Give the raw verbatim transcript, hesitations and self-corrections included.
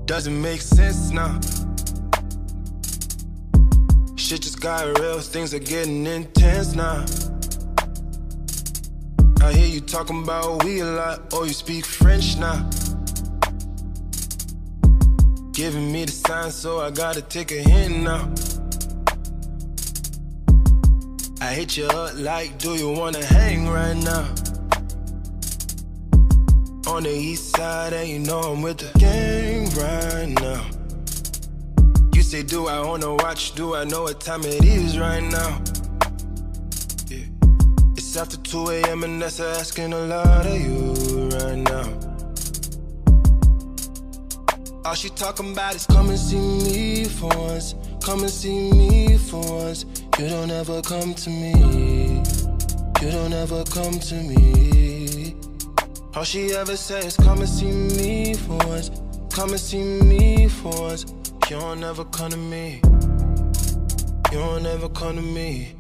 Doesn't make sense now. Shit just got real, things are getting intense now. I hear you talking about we a lot, or you speak French now. Giving me the sign, so I gotta take a hint now. I hit you up like, do you wanna hang right now? On the east side, and you know I'm with the gang right now. You say, do I wanna watch? Do I know what time it is right now? Yeah. It's after two A M and that's asking a lot of you right now. All she talking about is come and see me for once. Come and see me for once. You don't ever come to me. You don't ever come to me. All she ever says, come and see me for once. Come and see me for once. You don't ever come to me. You don't ever come to me.